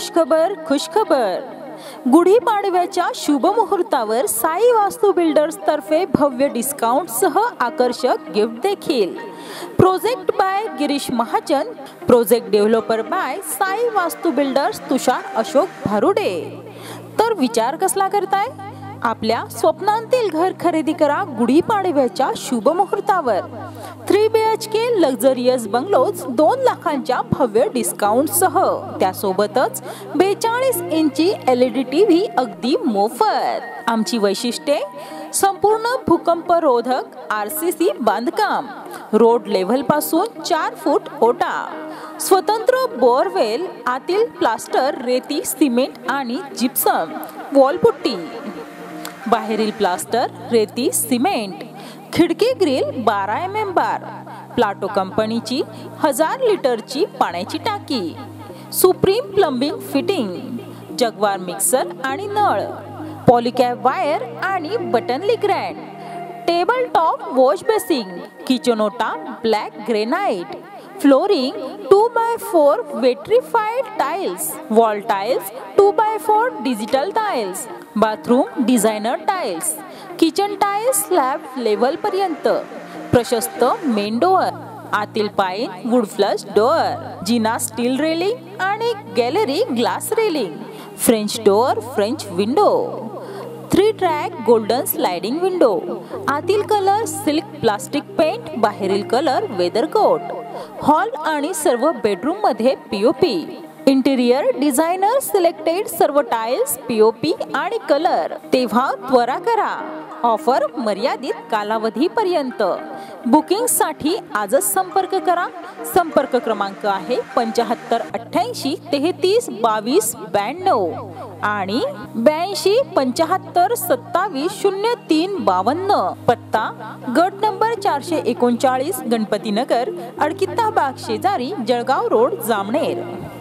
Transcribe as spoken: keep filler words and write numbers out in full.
खुशखबर खुशखबर गुढीपाडव्याच्या शुभ मुहूर्तावर साई वास्तु बिल्डर्स तर्फे भव्य डिस्काउंट सह आकर्षक गिफ्ट देखील। Project by Girish Mahajan, project developer by Sai Vastu builders Tushar Ashok Bharude. तर विचार कसला करताय? आपल्या स्वप्नांतील घर खरेदी करा गुढीपाडव्याच्या शुभ मुहूर्तावर। Three B H K luxurious bungalows दोन लाखांच्या भव्य डिस्काउंट सह, त्यासोबतच बेचाळीस इंची एल ई डी टीव्ही अगदी मोफत। आमची वैशिष्ट्ये: संपूर्ण भूकंपरोधक आर सी सी बांधकाम, रोड लेव्हल पासून चार फूट ओटा, स्वतंत्र बोअरवेल, आतील प्लास्टर रेती सिमेंट आणि जिप्सम, वॉलपुट्टी, बाहेरील प्लास्टर रेती सिमेंट, खिडकी ग्रिल बारा एम एम बार, प्लाटो कंपनीची हजार लिटरची पाण्याची टाकी, Supreme plumbing fitting, Jaquar mixer आणि नळ, पॉलिकॅब वायर आणि button grand, table top wash basin, किचनोटा black granite, flooring two by four vitrified tiles, wall tiles two by four digital tiles, bathroom designer tiles, kitchen tiles slab level पर्यंत, प्रशस्त main door, आतील pine wood flush door, जिना steel railing आणि gallery glass railing, French door French window, three track golden sliding window, आतील colour silk plastic paint, बाहेरील colour weather coat, hall आणि सर्व bedroom मध्ये POP, interior designer selected सर्व tiles POP आणि colour. तेव्हा त्वरा करा, ऑफर मर्यादित कालावधी पर्यंत। बुकिंग साठी आजच संपर्क करा। संपर्क क्रमांक आहे पंच्याहत्तर अठ्ठ्याऐंशी तेहतीस बावीस ब्याण्णव आणि ब्याऐंशी पंच्याहत्तर सत्तावीस शून्य तीन बावन्न। पत्ता गट नंबर चारशे एकोणचाळीस गणपती नगर, अडकिता बाग शेजारी, जळगाव रोड, जामनेर।